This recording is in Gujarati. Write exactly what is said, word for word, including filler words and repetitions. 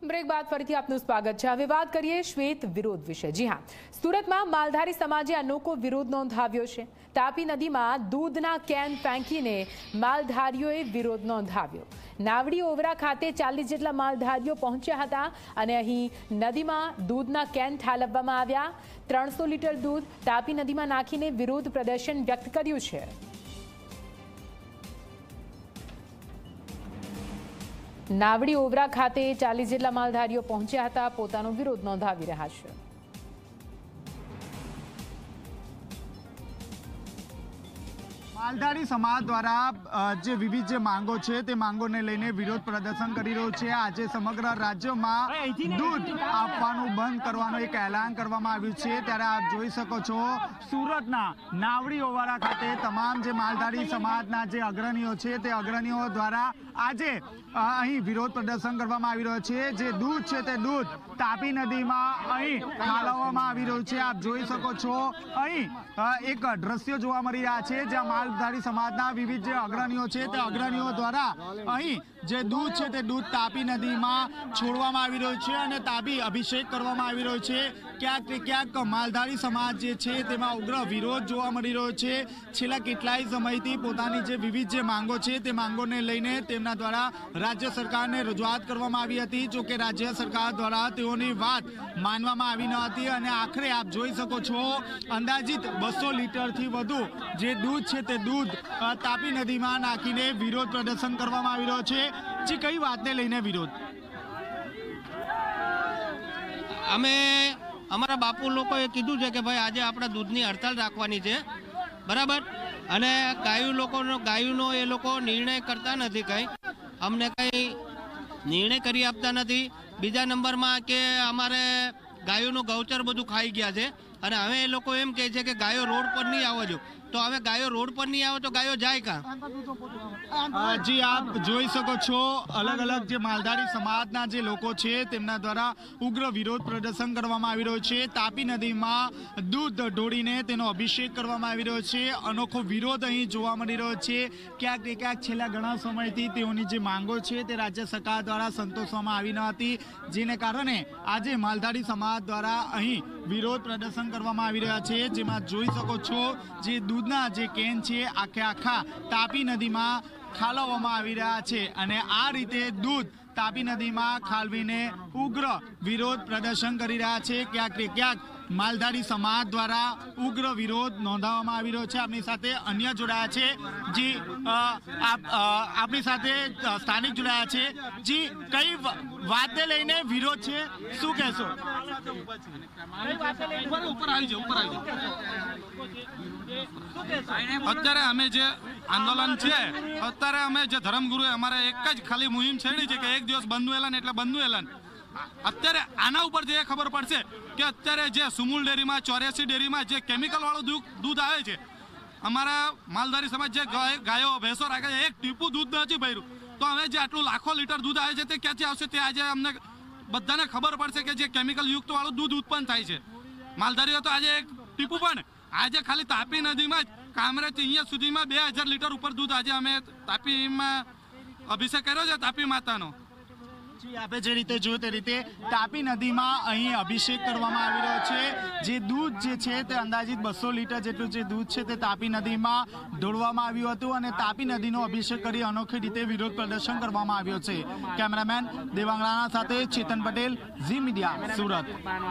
બ્રેક બાદ ફરીથી આપનું સ્વાગત છે। હવે વાત કરીએ શ્વેત વિરોધ વિશે। જી હા, સુરતમાં માલધારી સમાજે અનોખો વિરોધ નોંધાવ્યો છે। તાપી નદીમાં દૂધના કેન ફેંકીને માલધારીઓએ વિરોધ નોંધાવ્યો। નાવડી ઓવરા ખાતે ચાલીસ જેટલા માલધારીઓ પહોંચ્યા હતા અને અહીં નદીમાં દૂધના કેન ઠાલવવામાં આવ્યા। ત્રણસો લીટર દૂધ તાપી નદીમાં નાખીને વિરોધ પ્રદર્શન વ્યક્ત કર્યું છે। નાવડી ઓવરા ખાતે ચાલીસ જેટલા માલધારીઓ પહોંચ્યા હતા, પોતાનો વિરોધ નોંધાવી રહ્યા છે। માલધારી સમાજ દ્વારા જે વિવિધ જે માંગો છે તે માંગોને લઈને વિરોધ પ્રદર્શન કરી રહ્યો છે। આજે સમગ્ર રાજ્યમાં દૂધ આપવાનું બંધ કરવાનું એક એલાન કરવામાં આવ્યું છે। ત્યારે આપ જોઈ શકો છો સુરતના નાવડી ઓવારા ખાતે તમામ જે માલધારી સમાજના જે અગ્રણીઓ છે તે અગ્રણીઓ દ્વારા આજે અહીં વિરોધ પ્રદર્શન કરવામાં આવી રહ્યો છે। જે દૂધ છે તે દૂધ તાપી નદીમાં અહીં ઠાલવવામાં આવી રહ્યું છે। આપ જોઈ શકો છો અહીં એક દ્રશ્ય જોવા મળી રહ્યા છે જ્યાં માલધારી સમાજના વિવિધ જે અગ્રણીઓ છે તે અગ્રણીઓ દ્વારા અહીં જે દૂધ છે તે દૂધ તાપી નદીમાં છોડવામાં આવી રહ્યું છે અને તાપી અભિષેક કરવામાં આવી રહ્યો છે। ક્યાંક ને ક્યાંક માલધારી સમાજ જે છે તેમાં ઉગ્ર વિરોધ જોવા મળી રહ્યો છે। છેલ્લા કેટલાય સમયથી પોતાની જે વિવિધ જે માંગો છે તે માંગોને લઈને તેમના દ્વારા રાજ્ય સરકારને રજૂઆત કરવામાં આવી હતી। જો કે રાજ્ય સરકાર દ્વારા તેઓની વાત માનવામાં આવી ન હતી અને આખરે આપ જોઈ શકો છો અંદાજિત બસો લીટરથી વધુ જે દૂધ છે તે દૂધ તાપી નદીમાં નાખીને વિરોધ પ્રદર્શન કરવામાં આવી રહ્યો છે। જે કઈ વાતને લઈને વિરોધ? અમે અમારા બાપુ લોકોએ કીધું છે કે ભાઈ આજે આપણે દૂધની હડતાલ રાખવાની છે, બરાબર? અને ગાયું લોકોનો ગાયુંનો એ લોકો નિર્ણય કરતા નથી, કંઈ અમને કંઈ નિર્ણય કરી આપતા નથી। બીજા નંબરમાં કે અમારે ગાયોનું ગૌચર બધું ખાઈ ગયા છે અને હવે એ લોકો એમ કહે છે કે ગાયો રોડ પર નહીં આવવા જો। તો હવે ગાયો રોડ પર નહીં આવે તો ગાયો જાય કાં? જી આપ જોઈ શકો છો અલગ અલગ જે માલધારી સમાજના જે લોકો છે તેમના દ્વારા ઉગ્ર વિરોધ પ્રદર્શન કરવામાં આવી રહ્યો છે। તાપી નદીમાં દૂધ ઢોળીને તેનો અભિષેક કરવામાં આવી રહ્યો છે। અનોખો વિરોધ અહીં જોવા મળી રહ્યો છે। ક્યાંક ને ક્યાંક છેલ્લા ઘણા સમયથી તેઓની જે માંગો છે તે રાજ્ય સરકાર દ્વારા સંતોષવામાં આવી ન હતી, જેને કારણે આજે માલધારી સમાજ દ્વારા અહીં વિરોધ પ્રદર્શન કરવામાં આવી રહ્યા છે। જેમાં જોઈ શકો છો જે દૂધના જે કેન છે આખે આખા તાપી નદીમાં ઠાલવવામાં આવી રહ્યા છે અને આ રીતે દૂધ તાપી નદીમાં ખાલવીને ઉગ્ર વિરોધ પ્રદર્શન કરી રહ્યા છે। ક્યાંક ને ક્યાંક માલધારી સમાજ દ્વારા ઉગ્ર વિરોધ નોંધાવવામાં આવી રહ્યો છે। આપણી સાથે અન્ય જોડાયા છે જી આપણી સાથે સ્થાનિક જોડાયા છે। જી કઈ વાતને લઈને વિરોધ છે, શું કહેશો? અત્યારે અમે જે આંદોલન છે, અત્યારે અમે જે ધર્મગુરુએ અમારે એક જ ખાલી મુહિમ છેડી છે કે એક દિવસ બંધનું એલાન એટલે બંધનું એલાન। અત્યારે આના ઉપરથી એ ખબર પડશે કે અત્યારે જે સુમુલ ડેરીમાં ચોર્યાસી ડેરીમાં જે કેમિકલ વાળું દૂધ આવે છે, અમારા માલધારી સમાજ જે ગાયો ભેંસો રાખે છે એક ટીપું દૂધ નથી ભર્યું, તો હવે જે આટલું લાખો લીટર દૂધ આવે છે તે ક્યાંથી આવશે તે આજે અમને બધાને ખબર પડશે કે જે કેમિકલ યુક્ત વાળું દૂધ ઉત્પન્ન થાય છે। માલધારીઓ તો આજે એક ટીપું પણ આજે ખાલી તાપી નદીમાં જ કામરેજ અહીંયા સુધીમાં બે હજાર લીટર ઉપર દૂધ આજે અમે તાપીમાં અભિષેક કર્યો છે તાપી માતાનો। આપે જે રીતે જોયું તે રીતે તાપી નદીમાં અહીં અભિષેક કરવામાં આવી રહ્યો છે। જે દૂધ જે છે તે અંદાજિત બસો લીટર જેટલું જે દૂધ છે તે તાપી નદીમાં ઢોળવામાં આવ્યું હતું અને તાપી નદીનો અભિષેક કરી અનોખી રીતે વિરોધ પ્રદર્શન કરવામાં આવ્યો છે। કેમેરામેન દેવાંગરાણા સાથે ચેતન પટેલ, ઝી મીડિયા, સુરત।